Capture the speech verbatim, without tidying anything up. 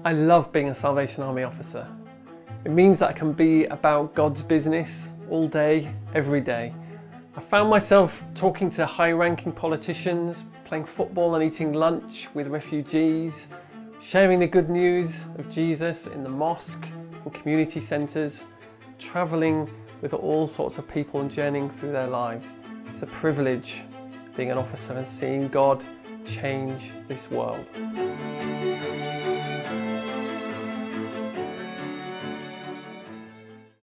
I love being a Salvation Army officer. It means that I can be about God's business all day, every day. I found myself talking to high-ranking politicians, playing football and eating lunch with refugees, sharing the good news of Jesus in the mosque and community centres, travelling with all sorts of people and journeying through their lives. It's a privilege being an officer and seeing God change this world.